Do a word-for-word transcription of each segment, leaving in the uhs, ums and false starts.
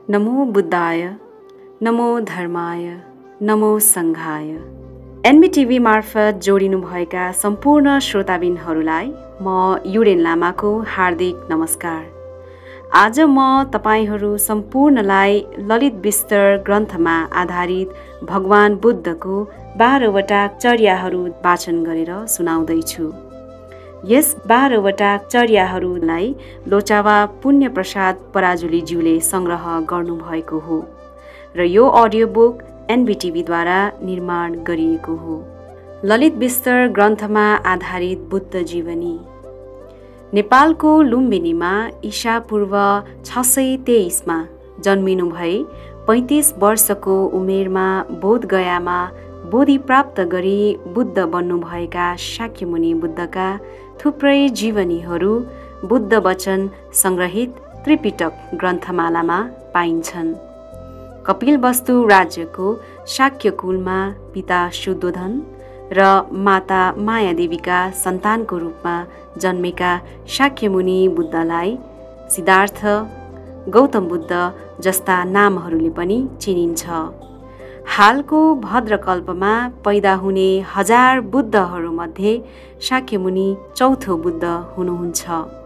नमो बुद्धाय, नमो धर्माय, नमो सङ्घाय। एनबिटिभी मार्फत जोडिनुभएका सम्पूर्ण श्रोताबिनहरूलाई म युडेन लामाको हार्दिक नमस्कार। आज म तपाईहरू सम्पूर्णलाई ललित विस्तर ग्रन्थमा आधारित भगवान बुद्धको बाह्रवटा चर्याहरू वाचन गरेर सुनाउँदैछु। यस बाह्रवटा चर्याहरूलाई लोचावा पुण्य प्रसाद पराजुलीज्यूले सङ्ग्रह गर्नुभएको हो र यो अडियो बुक एनबिटिभीद्वारा निर्माण गरिएको हो। ललित विस्तर ग्रन्थमा आधारित बुद्ध जीवनी। नेपालको लुम्बिनीमा ईसा पूर्व छ सय तेइसमा जन्मिनु भई पैँतिस वर्षको उमेरमा बोधगयामा बोधि प्राप्त गरी बुद्ध बन्नुभएका शाक्यमुनि बुद्धका थुप्रै जीवनीहरू बुद्ध वचन सङ्ग्रहित त्रिपिटक ग्रन्थमालामा पाइन्छन्। कपिलवस्तु राज्यको शाक्य कुलमा पिता शुद्धोधन र माता मायादेवीका सन्तानको रूपमा जन्मेका शाक्यमुनि बुद्धलाई सिद्धार्थ, गौतम बुद्ध जस्ता नामहरूले पनि चिनिन्छ। हालको भद्रकल्पमा पैदा हुने हजार बुद्धहरूमध्ये शाक्यमुनि चौथो बुद्ध हुनुहुन्छ।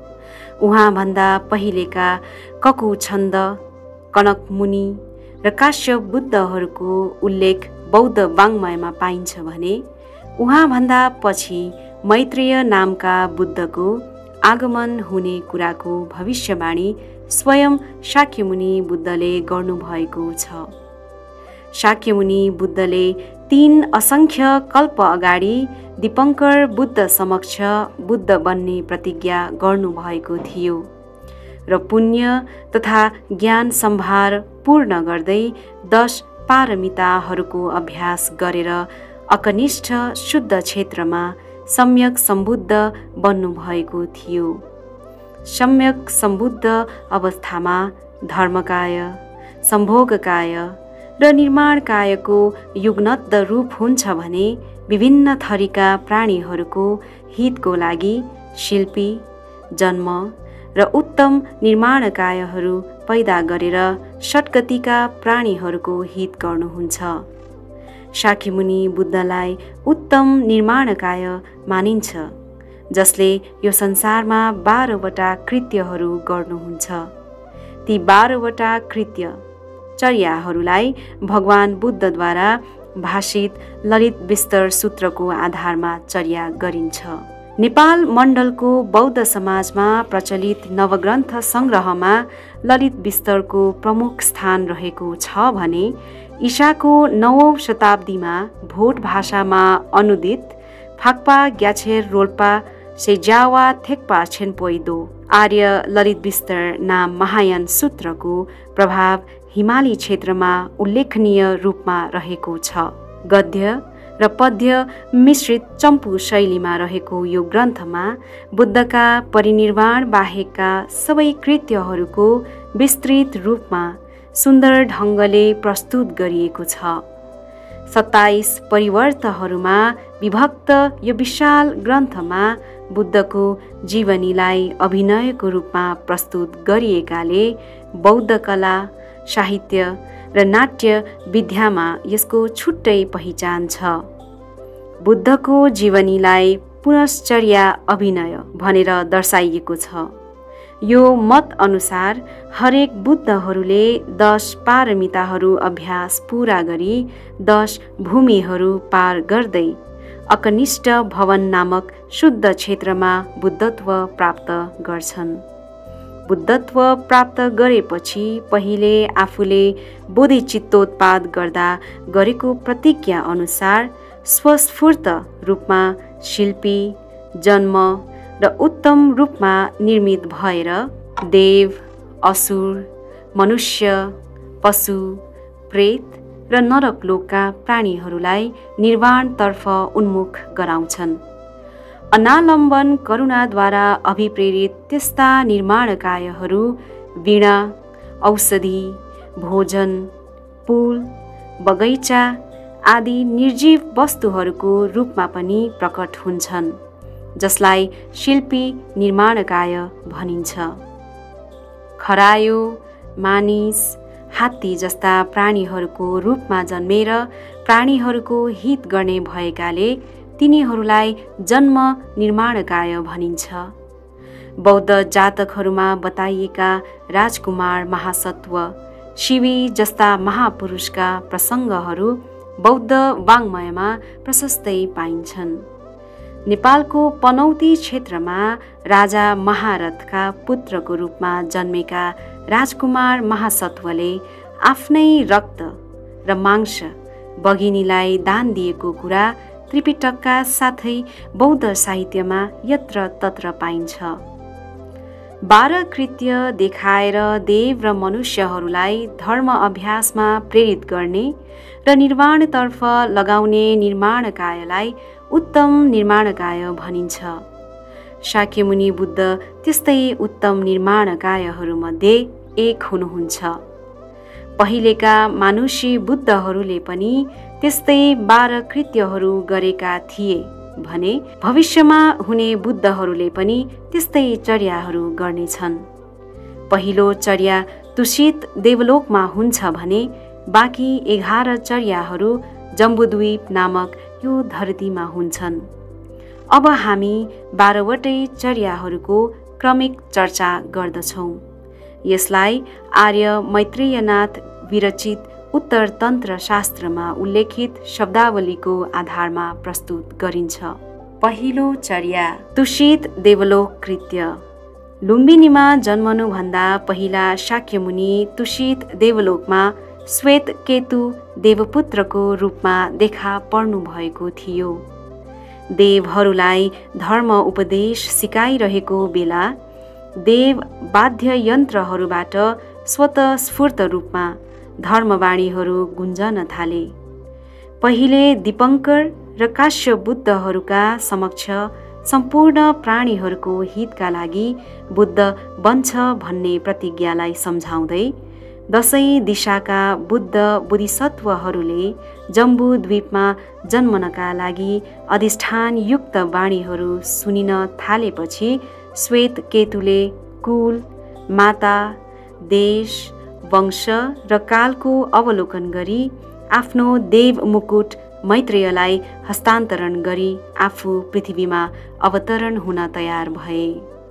उहाँभन्दा पहिलेका ककुछन्द, कनकमुनि र काश्यप बुद्धहरूको उल्लेख बौद्ध वाङ्मयमा पाइन्छ भने उहाँभन्दा पछि मैत्रेय नामका बुद्धको आगमन हुने कुराको भविष्यवाणी स्वयं शाक्यमुनि बुद्धले गर्नुभएको छ। शाक्यमुनि बुद्धले तीन असङ्ख्य कल्प अगाडि दीपङ्कर बुद्ध समक्ष बुद्ध बन्ने प्रतिज्ञा गर्नुभएको थियो र पुण्य तथा ज्ञान सम्भार पूर्ण गर्दै दश पारमिताहरूको अभ्यास गरेर अकनिष्ठ शुद्ध क्षेत्रमा सम्यक सम्बुद्ध बन्नुभएको थियो। सम्यक सम्बुद्ध अवस्थामा धर्मकाय, सम्भोगकाय र निर्माणकायको युग्नद्ध रूप हुन्छ भने विभिन्न थरीका प्राणीहरूको हितको लागि शिल्पी, जन्म र उत्तम निर्माणकायहरू पैदा गरेर षट्गतिका प्राणीहरूको हित गर्नुहुन्छ। शाक्यमुनि बुद्धलाई उत्तम निर्माणकाय मानिन्छ, जसले यो संसारमा बाह्रवटा कृत्यहरू गर्नुहुन्छ। ती बाह्रवटा कृत्य चर्याहरूलाई भगवान बुद्धद्वारा भाषित ललित विस्तर सूत्रको आधारमा चर्या गरिन्छ। नेपाल मण्डलको बौद्ध समाजमा प्रचलित नवग्रन्थ सङ्ग्रहमा ललित विस्तरको प्रमुख स्थान रहेको छ भने ईसाको नवौँ शताब्दीमा भोट भाषामा अनुदित फाक्पा ग्याछेर रोल्पा सेजावा थेक्पा छेन्पोइदो आर्य ललित विस्तर नाम महायान सूत्रको प्रभाव हिमाली क्षेत्रमा उल्लेखनीय रूपमा रहेको छ। गद्य र पद्य मिश्रित चम्पू शैलीमा रहेको यो ग्रन्थमा बुद्धका परिनिर्वाण बाहेकका सबै कृत्यहरूको विस्तृत रूपमा सुन्दर ढङ्गले प्रस्तुत गरिएको छ। सत्ताइस परिवर्तहरूमा विभक्त यो विशाल ग्रन्थमा बुद्धको जीवनीलाई अभिनयको रूपमा प्रस्तुत गरिएकाले बौद्ध कला, साहित्य र नाट्य विद्यामा यसको छुट्टै पहिचान छ। बुद्धको जीवनीलाई पुनश्चर्या अभिनय भनेर दर्शाइएको छ। यो मत अनुसार हरेक बुद्धहरूले दश पारमिताहरू अभ्यास पूरा गरी दश भूमिहरू पार गर्दै अकनिष्ठ भवन नामक शुद्ध क्षेत्रमा बुद्धत्व प्राप्त गर्छन्। बुद्धत्व प्राप्त गरेपछि पहिले आफूले बोधिचित्तोत्पाद गर्दा गरेको प्रतिज्ञा अनुसार स्वस्फूर्त रूपमा शिल्पी, जन्म र उत्तम रूपमा निर्मित भएर देव, असुर, मनुष्य, पशु, प्रेत र नरकलोकका प्राणीहरूलाई निर्वाणतर्फ उन्मुख गराउँछन्। अनालम्बन करुणाद्वारा अभिप्रेरित त्यस्ता निर्माणकायहरू वीणा, औषधि, भोजन, पुल, बगैँचा आदि निर्जीव वस्तुहरूको रूपमा पनि प्रकट हुन्छन्, जसलाई शिल्पी निर्माणकाय भनिन्छ। खरायो, मानिस, हात्ती जस्ता प्राणीहरूको रूपमा जन्मेर प्राणीहरूको हित गर्ने भएकाले तिनीहरूलाई जन्म निर्माणकाय भनिन्छ। बौद्ध जातकहरूमा बताइएका राजकुमार महासत्व शिवी जस्ता महापुरुषका प्रसङ्गहरू बौद्ध वाङ्मयमा प्रशस्तै पाइन्छन्। नेपालको पनौती क्षेत्रमा राजा महारथका पुत्रको रूपमा जन्मेका राजकुमार महासत्वले आफ्नै रक्त र मांस बघिनीलाई दान दिएको कुरा त्रिपिटकका साथै बौद्ध साहित्यमा यत्र तत्र पाइन्छ। बाह्र कृत्य देखाएर देव र मनुष्यहरूलाई धर्म अभ्यासमा प्रेरित गर्ने र निर्माणतर्फ लगाउने निर्माणकायलाई उत्तम निर्माणकाय भनिन्छ। शाक्यमुनि बुद्ध त्यस्तै उत्तम निर्माणकायहरूमध्ये एक हुनुहुन्छ। पहिलेका मानुषी बुद्धहरूले पनि त्यस्तै बाह्र कृत्यहरू गरेका थिए भने भविष्यमा हुने बुद्धहरूले पनि त्यस्तै चर्याहरू गर्नेछन्। पहिलो चर्या तुषित देवलोकमा हुन्छ भने बाँकी एघार चर्याहरू जम्बुद्वीप नामक यो धरतीमा हुन्छन्। अब हामी बाह्रवटै चर्याहरूको क्रमिक चर्चा गर्दछौँ। यसलाई आर्य मैत्रेयनाथ विरचित उत्तर तन्त्र शास्त्रमा उल्लेखित शब्दावलीको आधारमा प्रस्तुत गरिन्छ। पहिलो चर्या तुषित देवलोक कृत्य। लुम्बिनीमा जन्मनुभन्दा पहिला शाक्यमुनि तुषित देवलोकमा श्वेत केतु देवपुत्रको रूपमा देखा पर्नु भएको थियो। देवहरूलाई धर्म उपदेश सिकाइरहेको बेला देव वाद्य यन्त्रहरूबाट स्वतः स्फूर्त रूपमा धर्मवाणीहरू गुन्जन थाले। पहिले दीपङ्कर र काश्य बुद्धहरूका समक्ष सम्पूर्ण प्राणीहरूको हितका लागि बुद्ध बन्छ भन्ने प्रतिज्ञालाई सम्झाउँदै दसैँ दिशाका बुद्ध बोधिसत्वहरूले जम्बू द्वीपमा जन्मनका लागि अधिष्ठानयुक्त वाणीहरू सुनिन थालेपछि श्वेत केतुले कुल, माता, देश, वंश र कालको अवलोकन गरी आफ्नो देव मुकुट मैत्रेयलाई हस्तान्तरण गरी आफू पृथ्वीमा अवतरण हुन तयार भए।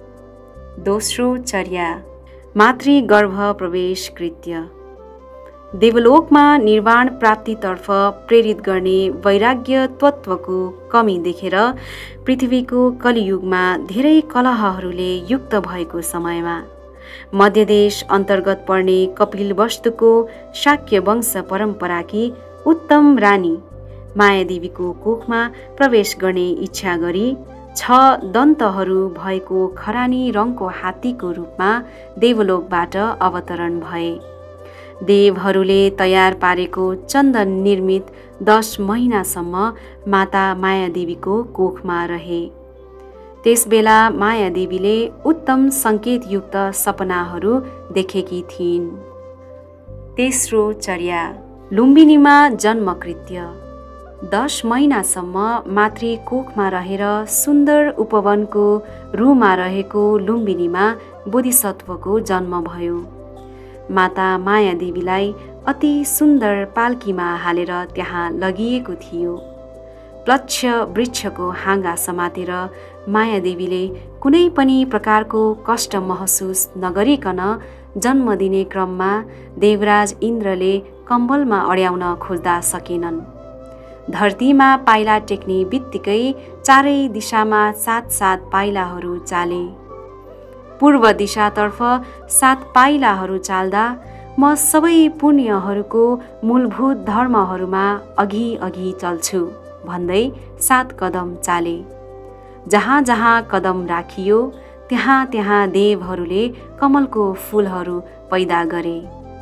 दोस्रो चर्या मातृगर्भ प्रवेश कृत्य। देवलोकमा निर्वाण प्राप्तितर्फ प्रेरित गर्ने वैराग्य तत्त्वको कमी देखेर पृथ्वीको कलियुगमा धेरै कलहहरूले युक्त भएको समयमा मध्यदेश अन्तर्गत पर्ने कपिलवस्तुको शाक्य वंश परम्पराकी उत्तम रानी मायादेवीको कोखमा प्रवेश गर्ने इच्छा गरी छ दन्तहरू भएको खरानी रङको हात्तीको रूपमा देवलोकबाट अवतरण भए। देवहरूले तयार पारेको चन्दन निर्मित दस महिनासम्म माता मायादेवीको कोखमा रहे। त्यसबेला मायादेवीले उत्तम सङ्केतयुक्त सपनाहरू देखेकी थिइन्। तेस्रो चर्या लुम्बिनीमा जन्मकृत्य। दस महिनासम्म मातृ कोखमा रहेर सुन्दर उपवनको रूमा रहेको लुम्बिनीमा बोधिसत्वको जन्म भयो। माता मायादेवीलाई अति सुन्दर पाल्कीमा हालेर त्यहाँ लगिएको थियो। प्लक्ष वृक्षको हाँगा समातेर मायादेवीले कुनै पनि प्रकारको कष्ट महसुस नगरिकन जन्म दिने क्रममा देवराज इन्द्रले कम्बलमा अड्याउन खोज्दा सकेनन्। धरतीमा पाइला टेक्ने बित्तिकै चारै दिशामा सात सात पाइलाहरू चाले। पूर्व दिशातर्फ सात पाइलाहरू चाल्दा म सबै पुण्यहरूको मूलभूत धर्महरूमा अघि अघि चल्छु भन्दै सात कदम चाले। जहाँ जहाँ कदम राखियो त्यहाँ त्यहाँ देवहरूले कमलको फूलहरू पैदा गरे।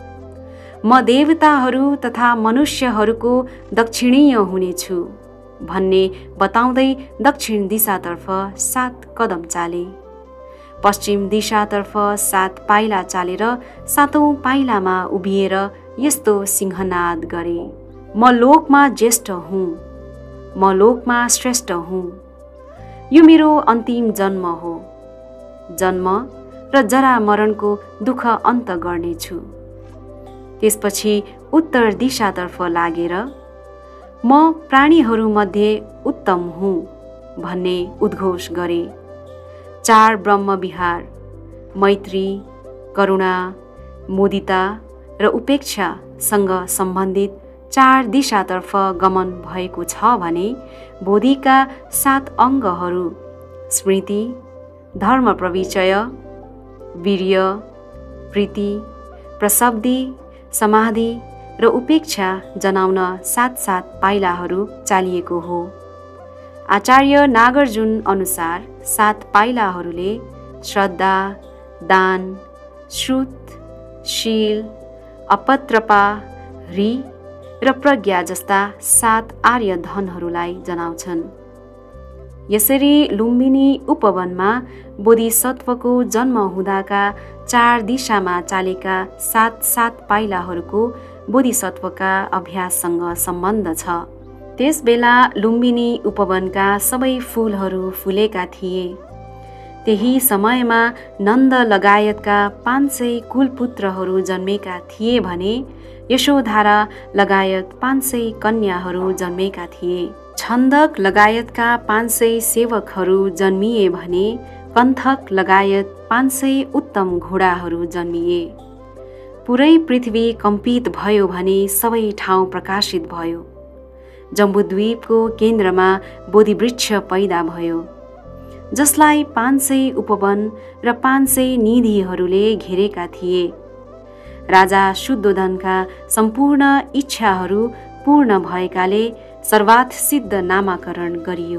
म देवताहरू तथा मनुष्यहरूको दक्षिणीय हुनेछु भन्ने बताउँदै दक्षिण दिशातर्फ सात कदम चाले। पश्चिम दिशातर्फ सात पाइला चालेर सातौं पाइलामा उभिएर यस्तो सिंहनाद गरे, म लोकमा ज्येष्ठ हुँ, म लोकमा श्रेष्ठ हुँ। यो मेरो अन्तिम जन्म हो। जन्म र जरा मरणको दुःख अन्त गर्नेछु। त्यसपछि उत्तर दिशातर्फ लागेर म प्राणीहरूमध्ये उत्तम हुँ भन्ने उद्घोष गरे। चार ब्रह्मविहार मैत्री, करुणा, मुदिता र उपेक्षासँग सम्बन्धित चार दिशातर्फ गमन भएको छ भने बोधिका सात अङ्गहरू स्मृति, धर्म प्रविचय, वीर्य, प्रीति, प्रसब्धि, समाधि र उपेक्षा जनाउन सात सात पाइलाहरू चालिएको हो। आचार्य नागार्जुन अनुसार सात पाइलाहरूले श्रद्धा, दान, श्रुत, शील, अपत्रपा, रि र प्रज्ञा जस्ता सात आर्य धनहरूलाई जनाउँछन्। यसरी लुम्बिनी उपवनमा बोधिसत्वको जन्म हुँदाका चार दिशामा चालेका सात सात पाइलाहरूको बोधिसत्वका अभ्याससँग सम्बन्ध छ। त्यसबेला लुम्बिनी उपवनका सबै फूलहरू फुलेका थिए। त्यही समयमा नन्द लगायतका पाँच सय कुलपुत्रहरू जन्मेका थिए भने यशोधरा लगायत पाँच सय कन्याहरू जन्मेका थिए। छन्दक लगायतका पाँच सय सेवकहरू जन्मिए भने कन्थक लगायत पाँच सय उत्तम घोडाहरू जन्मिए। पुरै पृथ्वी कम्पित भयो भने सबै ठाउँ प्रकाशित भयो। जम्बुद्वीपको केन्द्रमा बोधिवृक्ष पैदा भयो, जसलाई पाँच सय उपवन र पाँच सय निधिहरूले घेरेका थिए। राजा शुद्धोधनका सम्पूर्ण इच्छाहरू पूर्ण भएकाले सर्वार्थ सिद्ध नामाकरण गरियो।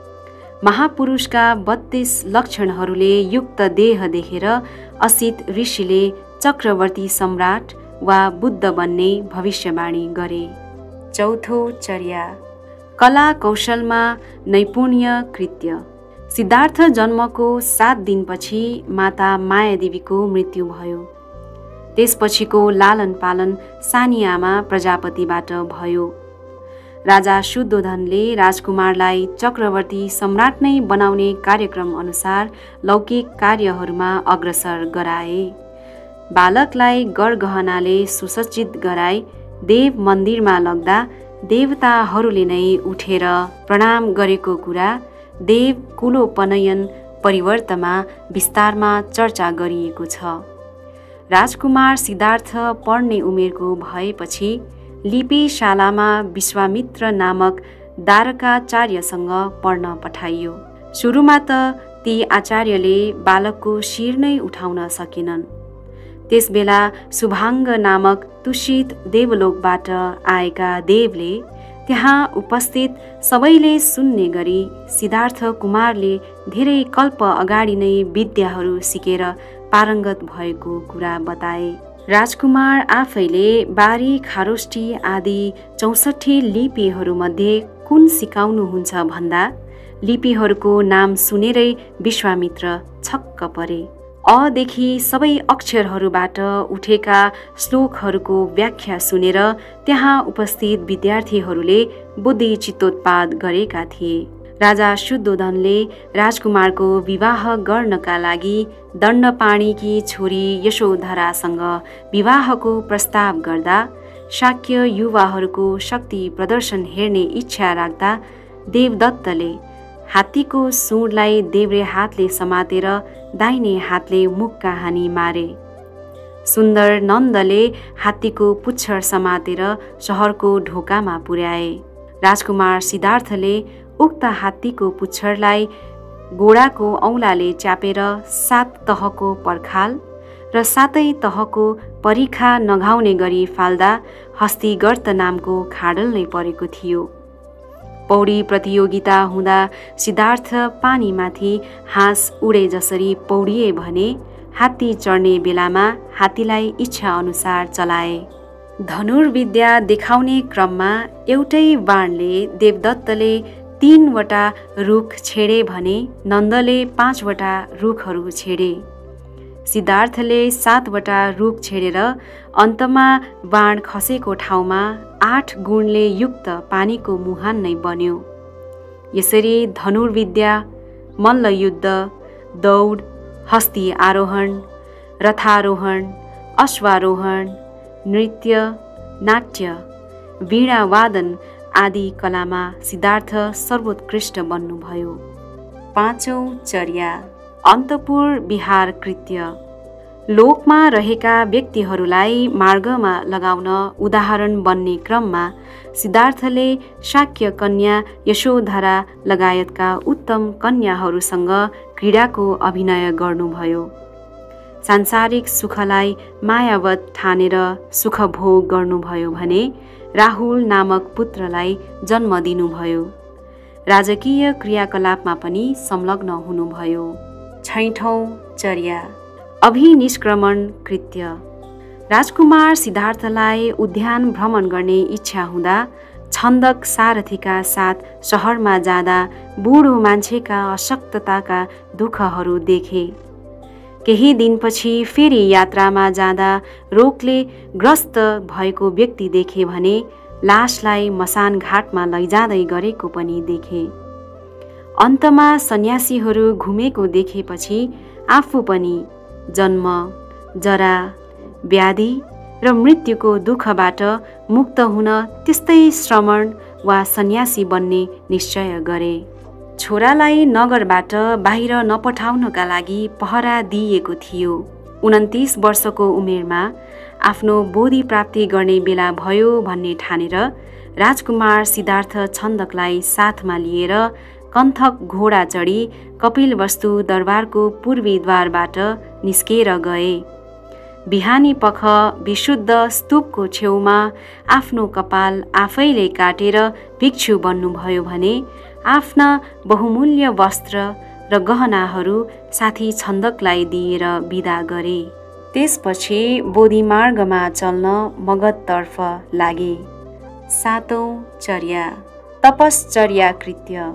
महापुरुषका बत्तीस लक्षणहरूले युक्त देह देखेर असित ऋषिले चक्रवर्ती सम्राट वा बुद्ध बन्ने भविष्यवाणी गरे। चौथो चर्या कला कौशलमा नैपुण्य कृत्य। सिद्धार्थ जन्मको सात दिनपछि माता मायादेवीको मृत्यु भयो। त्यसपछिको लालन पालन सानी आमा प्रजापतिबाट भयो। राजा शुद्धोधनले राजकुमारलाई चक्रवर्ती सम्राट नै बनाउने कार्यक्रम अनुसार लौकिक कार्यहरूमा अग्रसर गराए। बालकलाई गरगहनाले सुसज्जित गराई देव मन्दिरमा लग्दा देवताहरूले नै उठेर प्रणाम गरेको कुरा देव कुलोपनयन परिवर्तमा विस्तारमा चर्चा गरिएको छ। राजकुमार सिद्धार्थ पढ्ने उमेरको भएपछि लिपिशालामा विश्वामित्र नामक दारकाचार्यसँग पढ्न पठाइयो। सुरुमा त ती आचार्यले बालकको शिर नै उठाउन सकेनन्। त्यसबेला शुभाङ्ग नामक तुषित देवलोकबाट आएका देवले त्यहाँ उपस्थित सबैले सुन्ने गरी सिद्धार्थ कुमारले धेरै कल्प अगाडि नै विद्याहरू सिकेर पारङ्गत भएको कुरा बताए। राजकुमार आफैले बारी खारोष्ठी आदि चौसठी लिपिहरूमध्ये कुन सिकाउनुहुन्छ भन्दा लिपिहरूको नाम सुनेरै विश्वामित्र छक्क परे। अदेखि सबै अक्षरहरूबाट उठेका श्लोकहरूको व्याख्या सुनेर त्यहाँ उपस्थित विद्यार्थीहरूले बुद्धि चित्तोत्पाद गरेका थिए। राजा शुद्धोधनले राजकुमारको विवाह गर्नका लागि दण्डपाणिकी छोरी यशोधरासँग विवाहको प्रस्ताव गर्दा शाक्य युवाहरूको शक्ति प्रदर्शन हेर्ने इच्छा राख्दा देवदत्तले हात्तीको सुँडलाई देब्रे हातले समातेर दाहिने हातले मुक्का हानी मारे। सुन्दर नन्दले हात्तीको पुच्छर समातेर सहरको ढोकामा पुर्याए। राजकुमार सिद्धार्थले उक्त हात्तीको पुच्छरलाई गोडाको औँलाले च्यापेर सात तहको पर्खाल र सातै तहको परीक्षा नघाउने गरी फाल्दा हस्तिगर्त नामको खाडल नै परेको थियो। पौडी प्रतियोगिता हुँदा सिद्धार्थ पानीमाथि हाँस उडे जसरी पौडिए भने हात्ती चढ्ने बेलामा हात्तीलाई इच्छा अनुसार चलाए। धनुर्विद्या देखाउने क्रममा एउटै बाणले देवदत्तले तीनवटा रुख छेडे भने नन्दले पाँचवटा रुखहरू छेडे। सिद्धार्थले सातवटा रुख छेडेर अन्तमा बाण खसेको ठाउँमा आठ गुणले युक्त पानीको मुहान नै बन्यो। यसरी धनुर्विद्या, मल्लयुद्ध, दौड, हस्ती आरोहण, रथारोहण, अश्वारोहण, नृत्य, नाट्य, वीणा वादन आदि कलामा सिद्धार्थ सर्वोत्कृष्ट बन्नुभयो। पाँचौं चर्या अन्तपुर विहार कृत्य। लोकमा रहेका व्यक्तिहरूलाई मार्गमा लगाउन उदाहरण बन्ने क्रममा सिद्धार्थले शाक्य कन्या यशोधरा लगायतका उत्तम कन्याहरूसँग क्रीडाको अभिनय गर्नुभयो। सांसारिक सुखलाई मायावत ठानेर सुखभोग गर्नुभयो भने राहुल नामक पुत्रलाई जन्म दिनुभयो। राजकीय क्रियाकलापमा पनि संलग्न हुनुभयो। छैठौं चर्या अभिनिष्क्रमण कृत्य। राजकुमार सिद्धार्थलाई उद्यान भ्रमण गर्ने इच्छा हुँदा छन्दक सारथीका साथ शहरमा जाँदा बुढो मान्छेका अशक्तताका दुःखहरू देखे। केही दिनपछि फेरि यात्रामा जाँदा रोगले ग्रस्त भएको व्यक्ति देखे भने लासलाई मसान घाटमा लैजाँदै गरेको पनि देखे। अन्तमा सन्यासीहरू घुमेको देखेपछि आफू पनि जन्म, जरा, व्याधि र मृत्युको दुःखबाट मुक्त हुन त्यस्तै श्रमण वा सन्यासी बन्ने निश्चय गरे। छोरालाई नगरबाट बाहिर नपठाउनका लागि पहरा दिइएको थियो। उन्तिस वर्षको उमेरमा आफ्नो बोधि प्राप्ति गर्ने बेला भयो भन्ने ठानेर राजकुमार सिद्धार्थ छन्दकलाई साथमा लिएर कन्थक घोडा चढी कपिलवस्तु दरबारको पूर्वी द्वारबाट निस्केर गए। बिहानी पख विशुद्ध स्तूपको छेउमा आफ्नो कपाल आफैले काटेर भिक्षु बन्नुभयो भने आफ्ना बहुमूल्य वस्त्र र गहनाहरू साथी छन्दकलाई दिएर विदा गरे। त्यसपछि बोधिमार्गमा चल्न मगधतर्फ लागे। सातौं चर्या तपश्चर्या कृत्य।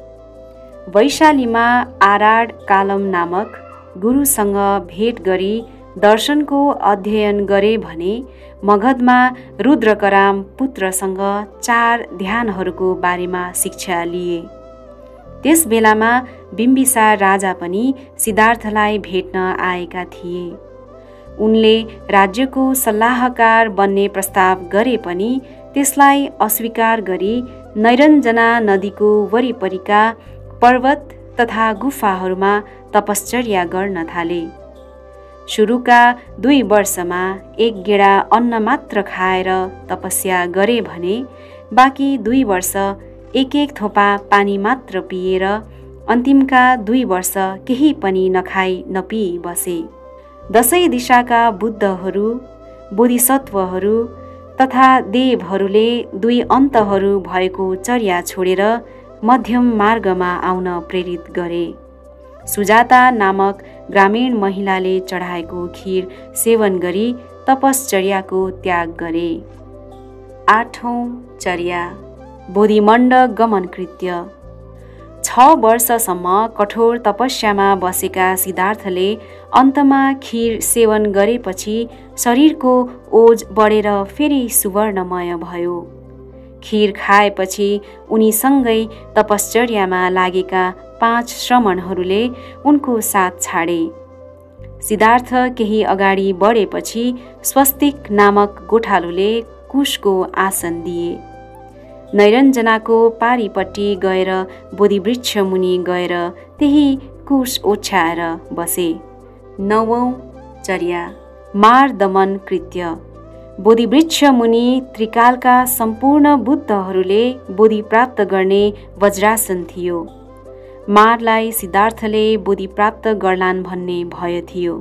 वैशालीमा आराड कालम नामक गुरुसँग भेट गरी दर्शनको अध्ययन गरे भने मगधमा रुद्रकराम पुत्रसँग चार ध्यानहरूको बारेमा शिक्षा लिए। त्यस बेलामा बिम्बिसार राजा पनि सिद्धार्थलाई भेट्न आएका थिए। उनले राज्यको सल्लाहकार बन्ने प्रस्ताव गरे पनि त्यसलाई अस्वीकार गरी नैरञ्जना नदीको वरिपरिका पर्वत तथा गुफाहरूमा तपश्चर्या गर्न थाले। सुरुका दुई वर्षमा एक गेडा अन्न मात्र खाएर तपस्या गरे भने बाँकी दुई वर्ष एक एक थोपा पानी मात्र पिएर अन्तिमका दुई वर्ष केही पनि नखाई नपिई बसे। दसैँ दिशाका बुद्धहरू, बोधिसत्वहरू तथा देवहरूले दुई अन्तहरू भएको चर्या छोडेर मध्यम मार्गमा आउन प्रेरित गरे। सुजाता नामक ग्रामीण महिलाले चढाएको खीर सेवन गरी तपश्चर्याको त्याग गरे। आठौं चर्या बोधिमण्ड गमन कृत्य। छ वर्षसम्म कठोर तपस्यामा बसेका सिद्धार्थले अन्तमा खीर सेवन गरेपछि शरीरको ओज बढेर फेरि सुवर्णमय भयो। खीर खाएपछि उनीसँगै तपश्चर्यामा लागेका पाँच श्रमणहरूले उनको साथ छाडे। सिद्धार्थ केही अगाडि बढेपछि स्वस्तिक नामक गोठालोले कुशको आसन दिए। नैरञ्जनाको पारिपट्टि गएर बोधिवृक्ष मुनि गएर त्यही कुश ओछ्याएर बसे। नवौं चर्या मार दमन कृत्य। बोधिवृक्ष मुनि त्रिकालका सम्पूर्ण बुद्धहरूले बोधि प्राप्त गर्ने वज्रासन थियो। मारलाई सिद्धार्थले बोधि प्राप्त गर्लान् भन्ने भय थियो।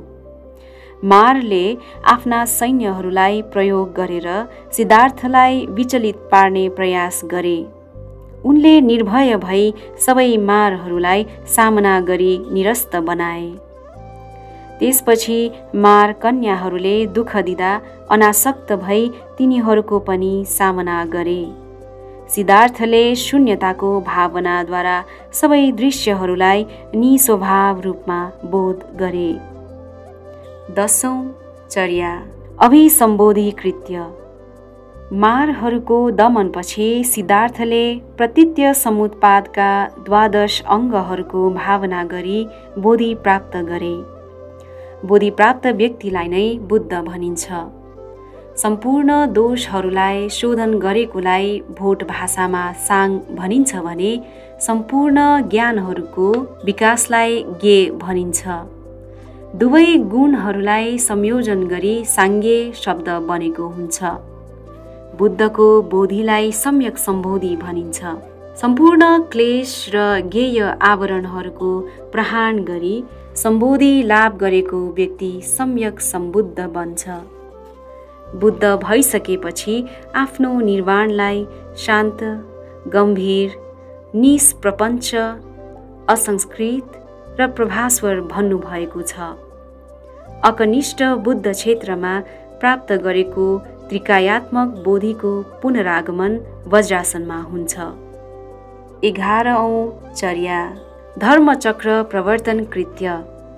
मारले आफ्ना सैन्यहरूलाई प्रयोग गरेर सिद्धार्थलाई विचलित पार्ने प्रयास गरे। उनले निर्भय भई सबै मारहरूलाई सामना गरी निरस्त बनाए। त्यसपछि मार कन्याहरूले दुःख दिँदा अनासक्त भई तिनीहरूको पनि सामना गरे। सिद्धार्थले शून्यताको भावनाद्वारा सबै दृश्यहरूलाई निस्वभाव रूपमा बोध गरे। दशौं चर्या अभिसम्बोधि कृत्य। मारहरूको दमनपछि सिद्धार्थले प्रतीत्य समुत्पादका द्वादश अङ्गहरूको भावना गरी बोधि प्राप्त गरे। बोधि प्राप्त व्यक्तिलाई नै बुद्ध भनिन्छ। सम्पूर्ण दोषहरूलाई शोधन गरेकोलाई भोट भाषामा साङ भनिन्छ भने सम्पूर्ण ज्ञानहरूको विकासलाई गे भनिन्छ। दुवै गुणहरूलाई संयोजन गरी साङ्गे शब्द बनेको हुन्छ। बुद्धको बोधिलाई सम्यक सम्बोधि भनिन्छ। सम्पूर्ण क्लेश र ज्ञेय आवरणहरूको प्रहार गरी सम्बोधि लाभ गरेको व्यक्ति सम्यक सम्बुद्ध बन्छ। बुद्ध भइसकेपछि आफ्नो निर्वाणलाई शान्त, गम्भीर, निष्प्रपञ्च, असंस्कृत र प्रभास्वर भन्नुभएको छ। अकनिष्ठ बुद्ध क्षेत्रमा प्राप्त गरेको त्रिकायात्मक बोधिको पुनरागमन वज्रासनमा हुन्छ। एघारौं चर्या धर्मचक्र प्रवर्तन कृत्य।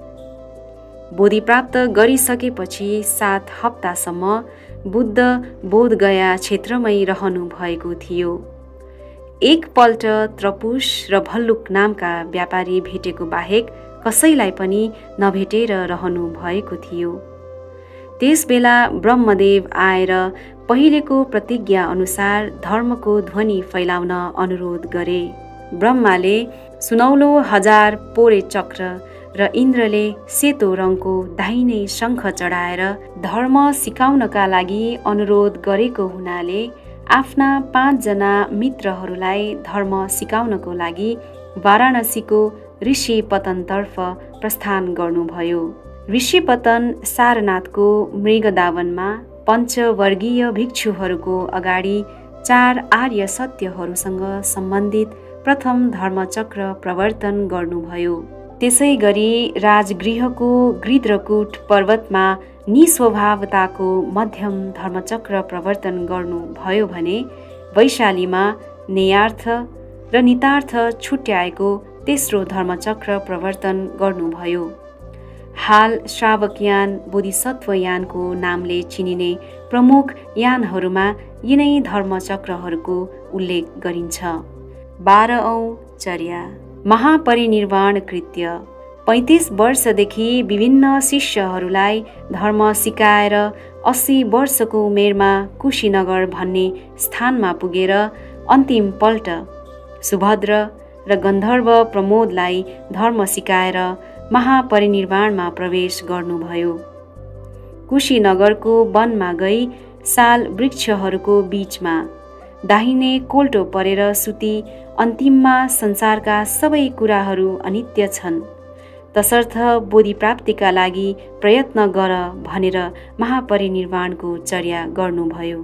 बोधि प्राप्त गरिसकेपछि सात हप्तासम्म बुद्ध बोधगया क्षेत्रमै रहनु भएको थियो। एकपल्ट त्रपुस र भल्लुक नामका व्यापारी भेटेको बाहेक कसैलाई पनि नभेटेर रहनु भएको थियो। त्यसबेला ब्रह्मदेव आएर पहिलेको प्रतिज्ञा अनुसार धर्मको ध्वनि फैलाउन अनुरोध गरे। ब्रह्माले सुनौलो हजार पोरे चक्र र इन्द्रले सेतो रङको दाहिने शङ्ख चढाएर धर्म सिकाउनका लागि अनुरोध गरेको हुनाले आफ्ना पाँचजना मित्रहरूलाई धर्म सिकाउनको लागि वाराणसीको ऋषिपतनतर्फ प्रस्थान गर्नुभयो। ऋषिपतन सारनाथको मृगदावनमा पञ्चवर्गीय भिक्षुहरूको अगाडि चार आर्य सत्यहरूसँग सम्बन्धित प्रथम धर्मचक्र प्रवर्तन गर्नुभयो। त्यसै गरी राजगृहको गृध्रकूट पर्वतमा निस्वभावताको मध्यम धर्मचक्र प्रवर्तन गर्नुभयो भने वैशालीमा नेयार्थ र नितार्थ छुट्याएको तेस्रो धर्मचक्र प्रवर्तन गर्नुभयो। हाल श्रावकयान बोधिसत्वयानको नामले चिनिने प्रमुख यानहरूमा यिनै धर्मचक्रहरूको उल्लेख गरिन्छ। बाह्रौं चर्या महापरिनिर्वाण कृत्य। पैँतिस वर्षदेखि विभिन्न शिष्यहरूलाई धर्म सिकाएर अस्सी वर्षको उमेरमा कुशीनगर भन्ने स्थानमा पुगेर अन्तिम पल्ट सुभद्र र गन्धर्व प्रमोदलाई धर्म सिकाएर महापरिनिर्वाणमा प्रवेश गर्नुभयो। कुशीनगरको वनमा गई साल वृक्षहरूको बीचमा दाहिने कोल्टो परेर सुती अन्तिममा संसारका सबै कुराहरू अनित्य छन्, तसर्थ बोधि प्राप्तिका लागि प्रयत्न गर भनेर महापरिनिर्वाणको चर्या गर्नुभयो।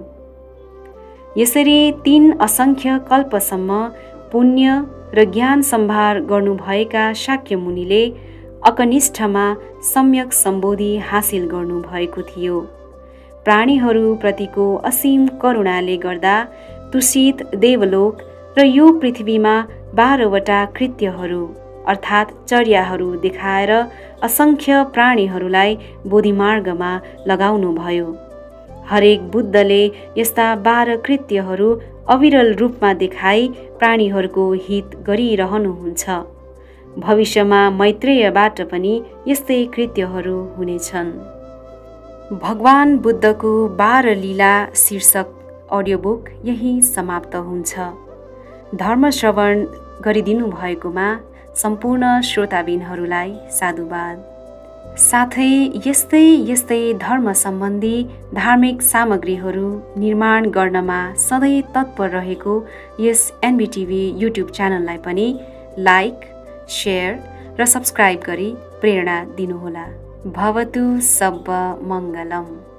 यसरी तीन असंख्य कल्पसम्म पुण्य र ज्ञान सम्भार गर्नुभएका शाक्य मुनिले अकनिष्ठमा सम्यक सम्बोधि हासिल गर्नुभएको थियो। प्राणीहरू प्रतिको असीम करुणाले गर्दा तुषित देवलोक र यो पृथ्वीमा बाह्रवटा कृत्यहरू अर्थात् चर्याहरू देखाएर असंख्य प्राणीहरूलाई बोधिमार्गमा लगाउनुभयो। हरेक बुद्धले यस्ता बाह्र कृत्यहरू अविरल रूपमा देखाई प्राणीहरूको हित गरिरहनुहुन्छ। भविष्यमा मैत्रेयबाट पनि यस्तै कृत्यहरू हुनेछन्। भगवान बुद्धको बाह्र लीला शीर्षक अडियो बुक यही समाप्त हुन्छ। धर्म श्रवण गरिदिनु भएकोमा सम्पूर्ण श्रोताबिनहरूलाई साधुवाद। साथै यस्तै यस्तै धर्म सम्बन्धी धार्मिक सामग्रीहरू निर्माण गर्नमा सधैँ तत्पर रहेको यस एनबीटीभी युट्युब च्यानललाई पनि लाइक, शेयर र सब्स्क्राइब गरी प्रेरणा दिनुहोला। भवतु सब्ब मङ्गलम्।